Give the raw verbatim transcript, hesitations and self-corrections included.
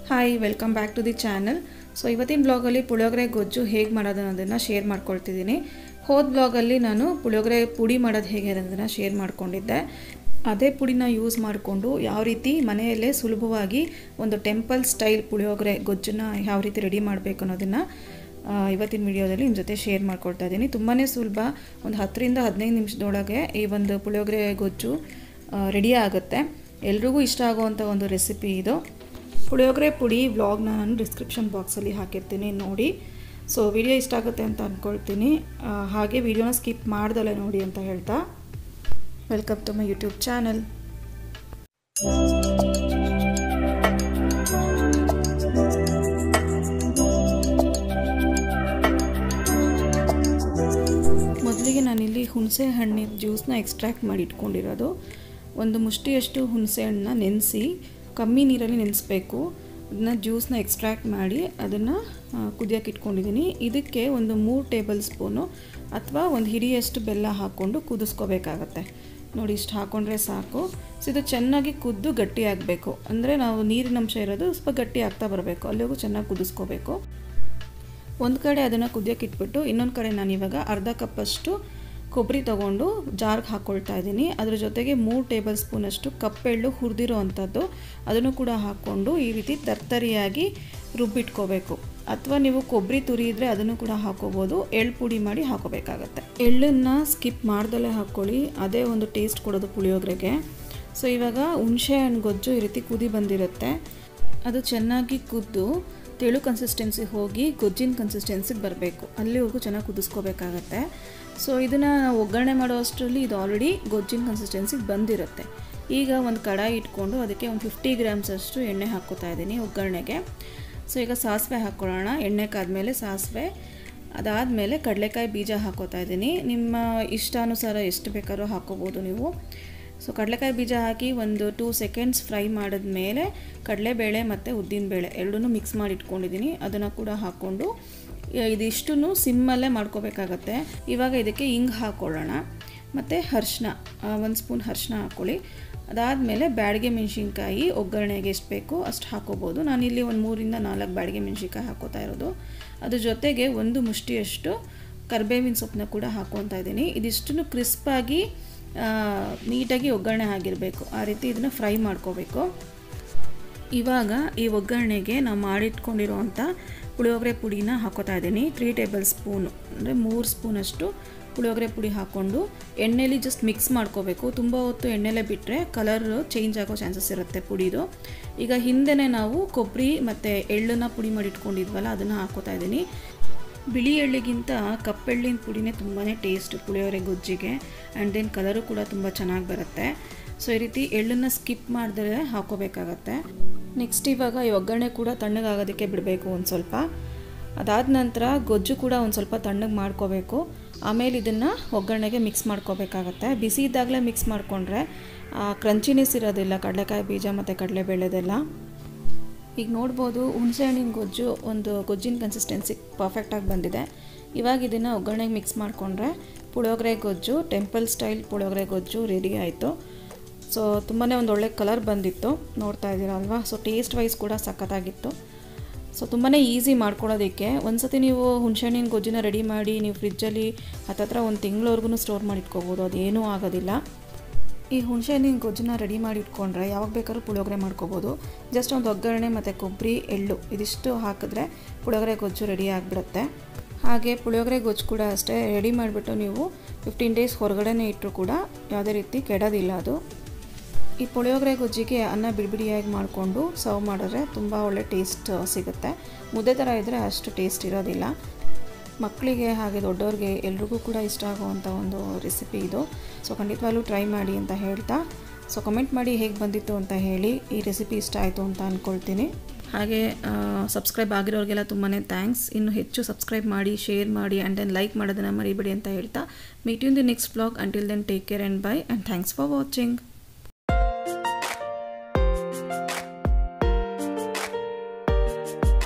Hi welcome back to the channel. So ಇವತ್ತಿನ ಬ್ಲಾಗಲ್ಲಿ ಪುಳಿಯೋಗರೆ ಗೊಜ್ಜು ಹೇಗೆ ಮಾಡೋದು ಅನ್ನೋದನ್ನು ಶೇರ್ ಮಾಡ್ಕೊಳ್ತಿದ್ದೀನಿ. ಹೋದ ಬ್ಲಾಗಲ್ಲಿ ನಾನು ಪುಳಿಯೋಗರೆ ಪುಡಿ ಮಾಡೋದು ಹೇಗೆ ಅನ್ನೋದನ್ನು ಶೇರ್ ಮಾಡ್ಕೊಂಡಿದ್ದೆ. ಅದೇ ಪುಡಿನ ಯೂಸ್ ಮಾಡಿಕೊಂಡು ಯಾವ ರೀತಿ ಮನೆಯಲ್ಲೇ ಸುಲಭವಾಗಿ ಒಂದು ಟೆಂಪಲ್ ಸ್ಟೈಲ್ ಪುಳಿಯೋಗರೆ ಗೊಜ್ಜನ್ನ ಯಾವ ರೀತಿ ರೆಡಿ ಮಾಡಬೇಕು ಅನ್ನೋದನ್ನು ಇವತ್ತಿನ ವಿಡಿಯೋದಲ್ಲಿ ನಿಮ್ಮ ಜೊತೆ ಶೇರ್ ಮಾಡ್ಕೊಳ್ತಾ ಇದ್ದೀನಿ. ತುಂಬಾ ಸುಲಭ, ಒಂದು ಹತ್ತರಿಂದ ಹದಿನೈದು ನಿಮಿಷದೊಳಗೆ ಈ ಒಂದು ಪುಳಿಯೋಗರೆ ಗೊಜ್ಜು ರೆಡಿ ಆಗುತ್ತೆ. ಎಲ್ರಿಗೂ ಇಷ್ಟ ಆಗುವಂಥ ಒಂದು ರೆಸಿಪಿ ಇದು. ಪುಳಿಯೋಗರೆ ಪುಡಿ ವ್ಲಾಗ್ನ ನಾನು ಡಿಸ್ಕ್ರಿಪ್ಷನ್ ಬಾಕ್ಸಲ್ಲಿ ಹಾಕಿರ್ತೀನಿ, ನೋಡಿ. ಸೊ ವಿಡಿಯೋ ಇಷ್ಟ ಆಗುತ್ತೆ ಅಂತ ಅಂದ್ಕೊಳ್ತೀನಿ. ಹಾಗೆ ವಿಡಿಯೋನ ಸ್ಕಿಪ್ ಮಾಡ್ದಲೆ ನೋಡಿ ಅಂತ ಹೇಳ್ತಾ welcome to my YouTube channel. ಮೊದಲಿಗೆ ನಾನಿಲ್ಲಿ ಹುಣಸೆ ಹಣ್ಣಿನ ಜ್ಯೂಸನ್ನ ಎಕ್ಸ್ಟ್ರಾಕ್ಟ್ ಮಾಡಿ ಇಟ್ಕೊಂಡಿರೋದು. ಒಂದು ಮುಷ್ಟಿಯಷ್ಟು ಹುಣಸೆ ಹಣ್ಣನ್ನ ನೆನೆಸಿ ಕಮ್ಮಿ ನೀರಲ್ಲಿ ನೆನೆಸ್ಬೇಕು. ಅದನ್ನ ಜ್ಯೂಸನ್ನ ಎಕ್ಸ್ಟ್ರಾಕ್ಟ್ ಮಾಡಿ ಅದನ್ನು ಕುದಿಯೋಕೆ ಇಟ್ಕೊಂಡಿದ್ದೀನಿ. ಇದಕ್ಕೆ ಒಂದು ಮೂರು ಟೇಬಲ್ ಸ್ಪೂನು ಅಥವಾ ಒಂದು ಹಿಡಿಯಷ್ಟು ಬೆಲ್ಲ ಹಾಕ್ಕೊಂಡು ಕುದಿಸ್ಕೋಬೇಕಾಗತ್ತೆ. ನೋಡಿ, ಇಷ್ಟು ಹಾಕ್ಕೊಂಡ್ರೆ ಸಾಕು. ಸೊ ಇದು ಚೆನ್ನಾಗಿ ಕುದ್ದು ಗಟ್ಟಿ ಆಗಬೇಕು. ಅಂದರೆ ನಾವು ನೀರಿನ ಅಂಶ ಇರೋದು ಸ್ವಲ್ಪ ಗಟ್ಟಿ ಆಗ್ತಾ ಬರಬೇಕು, ಅಲ್ಲಿಗೂ ಚೆನ್ನಾಗಿ ಕುದಿಸ್ಕೋಬೇಕು. ಒಂದು ಕಡೆ ಅದನ್ನು ಕುದಿಯೋಕೆ ಇಟ್ಬಿಟ್ಟು ಇನ್ನೊಂದು ಕಡೆ ನಾನು ಇವಾಗ ಅರ್ಧ ಕಪ್ಪಷ್ಟು ಕೊಬ್ಬರಿ ತೊಗೊಂಡು ಜಾರ್ಗೆ ಹಾಕ್ಕೊಳ್ತಾ ಇದ್ದೀನಿ. ಅದ್ರ ಜೊತೆಗೆ ಮೂರು ಟೇಬಲ್ ಸ್ಪೂನಷ್ಟು ಕಪ್ಪೆಳ್ಳು ಹುರಿದಿರೋ ಅಂಥದ್ದು ಅದನ್ನು ಕೂಡ ಹಾಕ್ಕೊಂಡು ಈ ರೀತಿ ತರ್ತರಿಯಾಗಿ ರುಬ್ಬಿಟ್ಕೋಬೇಕು. ಅಥವಾ ನೀವು ಕೊಬ್ಬರಿ ತುರಿಯಿದ್ರೆ ಅದನ್ನು ಕೂಡ ಹಾಕೋಬೋದು. ಎಳ್ಳು ಪುಡಿ ಮಾಡಿ ಹಾಕೋಬೇಕಾಗತ್ತೆ. ಎಳ್ಳನ್ನು ಸ್ಕಿಪ್ ಮಾಡ್ದಲೇ ಹಾಕ್ಕೊಳ್ಳಿ, ಅದೇ ಒಂದು ಟೇಸ್ಟ್ ಕೊಡೋದು ಪುಳಿಯೋಗರೆಗೆ. ಸೊ ಇವಾಗ ಹುಣಸೆ ಹಣ್ಣು ಗೊಜ್ಜು ಈ ರೀತಿ ಕುದಿ ಬಂದಿರುತ್ತೆ. ಅದು ಚೆನ್ನಾಗಿ ಕುದ್ದು ತೆಳು ಕನ್ಸಿಸ್ಟೆನ್ಸಿ ಹೋಗಿ ಗೊಜ್ಜಿನ ಕನ್ಸಿಸ್ಟೆನ್ಸಿಗೆ ಬರಬೇಕು, ಅಲ್ಲಿವರೆಗೂ ಚೆನ್ನಾಗಿ ಕುದಿಸ್ಕೋಬೇಕಾಗತ್ತೆ. ಸೊ ಇದನ್ನು ಒಗ್ಗರಣೆ ಮಾಡೋ ಅಷ್ಟರಲ್ಲಿ ಇದು ಆಲ್ರೆಡಿ ಗೊಜ್ಜಿನ ಕನ್ಸಿಸ್ಟೆನ್ಸಿಗೆ ಬಂದಿರುತ್ತೆ. ಈಗ ಒಂದು ಕಡಾಯಿ ಇಟ್ಕೊಂಡು ಅದಕ್ಕೆ ಒಂದು ಫಿಫ್ಟಿ ಗ್ರಾಮ್ಸ್ ಅಷ್ಟು ಎಣ್ಣೆ ಹಾಕ್ಕೋತಾ ಇದ್ದೀನಿ ಒಗ್ಗರಣೆಗೆ. ಸೊ ಈಗ ಸಾಸಿವೆ ಹಾಕ್ಕೊಳ್ಳೋಣ. ಎಣ್ಣೆ ಕಾದ್ಮೇಲೆ ಸಾಸಿವೆ, ಅದಾದಮೇಲೆ ಕಡಲೆಕಾಯಿ ಬೀಜ ಹಾಕ್ಕೋತಾ ಇದ್ದೀನಿ. ನಿಮ್ಮ ಇಷ್ಟಾನುಸಾರ ಎಷ್ಟು ಬೇಕಾದ್ರೂ ಹಾಕ್ಕೋಬೋದು ನೀವು. ಸೊ ಕಡಲೆಕಾಯಿ ಬೀಜ ಹಾಕಿ ಒಂದು ಟೂ ಸೆಕೆಂಡ್ಸ್ ಫ್ರೈ ಮಾಡಿದ್ಮೇಲೆ ಕಡಲೆಬೇಳೆ ಮತ್ತು ಉದ್ದಿನಬೇಳೆ ಎರಡನ್ನೂ ಮಿಕ್ಸ್ ಮಾಡಿ ಇಟ್ಕೊಂಡಿದ್ದೀನಿ, ಅದನ್ನು ಕೂಡ ಹಾಕ್ಕೊಂಡು ಇದಿಷ್ಟನ್ನು ಸಿಮ್ಮಲ್ಲೇ ಮಾಡ್ಕೋಬೇಕಾಗತ್ತೆ. ಇವಾಗ ಇದಕ್ಕೆ ಹಿಂಗೆ ಹಾಕ್ಕೊಳ್ಳೋಣ ಮತ್ತು ಅರಿಶಿನ, ಒಂದು ಸ್ಪೂನ್ ಅರಿಶಿನ ಹಾಕ್ಕೊಳ್ಳಿ. ಅದಾದಮೇಲೆ ಬ್ಯಾಡಗೆ ಮೆಣಸಿನ್ಕಾಯಿ ಒಗ್ಗರಣೆಗೆ ಎಷ್ಟು ಬೇಕೋ ಅಷ್ಟು ಹಾಕೋಬೋದು. ನಾನಿಲ್ಲಿ ಒಂದು ಮೂರಿಂದ ನಾಲ್ಕು ಬ್ಯಾಡಗೆ ಮೆಣಸಿನ್ಕಾಯಿ ಹಾಕೋತಾ ಇರೋದು. ಅದ್ರ ಜೊತೆಗೆ ಒಂದು ಮುಷ್ಟಿಯಷ್ಟು ಕರಿಬೇವಿನ ಸೊಪ್ಪನ್ನ ಕೂಡ ಹಾಕ್ಕೊತಾ ಇದ್ದೀನಿ. ಇದಿಷ್ಟನ್ನು ಕ್ರಿಸ್ಪಾಗಿ ನೀಟಾಗಿ ಒಗ್ಗರಣೆ ಆಗಿರಬೇಕು, ಆ ರೀತಿ ಇದನ್ನು ಫ್ರೈ ಮಾಡ್ಕೋಬೇಕು. ಇವಾಗ ಈ ಒಗ್ಗರಣೆಗೆ ನಾವು ಮಾಡಿಟ್ಕೊಂಡಿರೋವಂಥ ಪುಳಿಯೋಗರೆ ಪುಡಿನ ಹಾಕೋತಾ ಇದ್ದೀನಿ. ತ್ರೀ ಟೇಬಲ್ ಸ್ಪೂನು ಅಂದರೆ ಮೂರು ಸ್ಪೂನಷ್ಟು ಪುಳಿಯೋಗರೆ ಪುಡಿ ಹಾಕ್ಕೊಂಡು ಎಣ್ಣೆಲಿ ಜಸ್ಟ್ ಮಿಕ್ಸ್ ಮಾಡ್ಕೋಬೇಕು. ತುಂಬ ಹೊತ್ತು ಎಣ್ಣೆಲೇ ಬಿಟ್ಟರೆ ಕಲರ್ ಚೇಂಜ್ ಆಗೋ ಚಾನ್ಸಸ್ ಇರುತ್ತೆ ಪುಡಿದು. ಈಗ ಹಿಂದೆನೇ ನಾವು ಕೊಬ್ಬರಿ ಮತ್ತು ಎಳ್ಳನ್ನು ಪುಡಿ ಮಾಡಿ ಇಟ್ಕೊಂಡಿದ್ವಲ್ಲ ಅದನ್ನು ಹಾಕೋತಾ ಇದ್ದೀನಿ. ಬಿಳಿ ಎಳ್ಳಿಗಿಂತ ಕಪ್ಪೆಳ್ಳಿನ ಪುಡಿನೇ ತುಂಬಾ ಟೇಸ್ಟ್ ಪುಳಿಯೋಗರೆ ಗೊಜ್ಜಿಗೆ. ಆ್ಯಂಡ್ ದೆನ್ ಕಲರು ಕೂಡ ತುಂಬ ಚೆನ್ನಾಗಿ ಬರುತ್ತೆ. ಸೊ ಈ ರೀತಿ ಎಳ್ಳನ್ನು ಸ್ಕಿಪ್ ಮಾಡಿದ್ರೆ ಹಾಕೋಬೇಕಾಗತ್ತೆ. ನೆಕ್ಸ್ಟ್ ಇವಾಗ ಈ ಒಗ್ಗರಣೆ ಕೂಡ ತಣ್ಣಗಾಗೋದಕ್ಕೆ ಬಿಡಬೇಕು ಒಂದು ಸ್ವಲ್ಪ. ಅದಾದ ನಂತರ ಗೊಜ್ಜು ಕೂಡ ಒಂದು ಸ್ವಲ್ಪ ತಣ್ಣಗೆ ಮಾಡ್ಕೋಬೇಕು. ಆಮೇಲೆ ಇದನ್ನು ಒಗ್ಗರಣೆಗೆ ಮಿಕ್ಸ್ ಮಾಡ್ಕೋಬೇಕಾಗತ್ತೆ. ಬಿಸಿ ಇದ್ದಾಗಲೇ ಮಿಕ್ಸ್ ಮಾಡಿಕೊಂಡ್ರೆ ಕ್ರಂಚಿನೆಸ್ ಇರೋದಿಲ್ಲ ಕಡಲೆಕಾಯಿ ಬೀಜ ಮತ್ತು ಕಡಲೆಬೇಳೆದೆಲ್ಲ. ಈಗ ನೋಡ್ಬೋದು ಹುಣಸೆ ಹಣ್ಣಿನ ಗೊಜ್ಜು ಒಂದು ಗೊಜ್ಜಿನ ಕನ್ಸಿಸ್ಟೆನ್ಸಿ ಪರ್ಫೆಕ್ಟಾಗಿ ಬಂದಿದೆ. ಇವಾಗ ಇದನ್ನು ಒಗ್ಗರಣೆಗೆ ಮಿಕ್ಸ್ ಮಾಡಿಕೊಂಡ್ರೆ ಪುಳಿಯೋಗರೆ ಗೊಜ್ಜು ಟೆಂಪಲ್ ಸ್ಟೈಲ್ ಪುಳಿಯೋಗರೆ ಗೊಜ್ಜು ರೆಡಿ ಆಯಿತು. ಸೊ ತುಂಬಾ ಒಂದು ಒಳ್ಳೆ ಕಲರ್ ಬಂದಿತ್ತು, ನೋಡ್ತಾ ಇದ್ದೀರಾ ಅಲ್ವಾ. ಸೊ ಟೇಸ್ಟ್ ವೈಸ್ ಕೂಡ ಸಖತ್ತಾಗಿತ್ತು. ಸೊ ತುಂಬಾ ಈಸಿ ಮಾಡ್ಕೊಳ್ಳೋದಕ್ಕೆ. ಒಂದು ಸತಿ ನೀವು ಹುಣಸೆಹಣ್ಣಿನ ಗೊಜ್ಜನ್ನ ರೆಡಿ ಮಾಡಿ ನೀವು ಫ್ರಿಜ್ಜಲ್ಲಿ ಹತ್ತತ್ರ ಒಂದು ತಿಂಗಳವರೆಗೂ ಸ್ಟೋರ್ ಮಾಡಿ ಇಟ್ಕೋಬೋದು, ಅದೇನೂ ಆಗೋದಿಲ್ಲ. ಈ ಹುಣಸೆಹಣ್ಣಿನ ಗೊಜ್ಜನ್ನ ರೆಡಿ ಮಾಡಿ ಇಟ್ಕೊಂಡ್ರೆ ಯಾವಾಗ ಬೇಕಾದ್ರೂ ಪುಳಿಯೋಗರೆ ಮಾಡ್ಕೋಬೋದು. ಜಸ್ಟ್ ಒಂದು ಒಗ್ಗರಣೆ ಮತ್ತು ಕೊಬ್ಬರಿ ಎಳ್ಳು ಇದಿಷ್ಟು ಹಾಕಿದ್ರೆ ಪುಳಿಯೋಗರೆ ಗೊಜ್ಜು ರೆಡಿ ಆಗಿಬಿಡುತ್ತೆ. ಹಾಗೆ ಪುಳಿಯೋಗರೆ ಗೊಜ್ಜು ಕೂಡ ಅಷ್ಟೇ, ರೆಡಿ ಮಾಡಿಬಿಟ್ಟು ನೀವು ಫಿಫ್ಟೀನ್ ಡೇಸ್ ಹೊರಗಡೆನೇ ಇಟ್ಟರು ಕೂಡ ಯಾವುದೇ ರೀತಿ ಕೆಡೋದಿಲ್ಲ ಅದು. ಈ ಪುಳಿಯೋಗರೆ ಗೊಜ್ಜಿಗೆ ಅನ್ನ ಬಿಡಿಬಿಡಿಯಾಗಿ ಮಾಡಿಕೊಂಡು ಸರ್ವ್ ಮಾಡಿದ್ರೆ ತುಂಬ ಒಳ್ಳೆ ಟೇಸ್ಟ್ ಸಿಗುತ್ತೆ. ಮುದ್ದೆ ಥರ ಇದ್ದರೆ ಅಷ್ಟು ಟೇಸ್ಟ್ ಇರೋದಿಲ್ಲ. ಮಕ್ಕಳಿಗೆ ಹಾಗೆ ದೊಡ್ಡವ್ರಿಗೆ ಎಲ್ರಿಗೂ ಕೂಡ ಇಷ್ಟ ಆಗುವಂಥ ಒಂದು ರೆಸಿಪಿ ಇದು. ಸೊ ಖಂಡಿತವಾಗ್ಲೂ ಟ್ರೈ ಮಾಡಿ ಅಂತ ಹೇಳ್ತಾ, ಸೊ ಕಮೆಂಟ್ ಮಾಡಿ ಹೇಗೆ ಬಂದಿತ್ತು ಅಂತ ಹೇಳಿ. ಈ ರೆಸಿಪಿ ಇಷ್ಟ ಆಯಿತು ಅಂತ ಅಂದ್ಕೊಳ್ತೀನಿ. ಹಾಗೆ ಸಬ್ಸ್ಕ್ರೈಬ್ ಆಗಿರೋರಿಗೆಲ್ಲ ತುಂಬಾ ಥ್ಯಾಂಕ್ಸ್. ಇನ್ನು ಹೆಚ್ಚು ಸಬ್ಸ್ಕ್ರೈಬ್ ಮಾಡಿ, ಶೇರ್ ಮಾಡಿ ಆ್ಯಂಡ್ ದೆನ್ ಲೈಕ್ ಮಾಡೋದನ್ನು ಮರಿಬೇಡಿ ಅಂತ ಹೇಳ್ತಾ, meet you in the next vlog. Until then take care and bye and thanks for watching.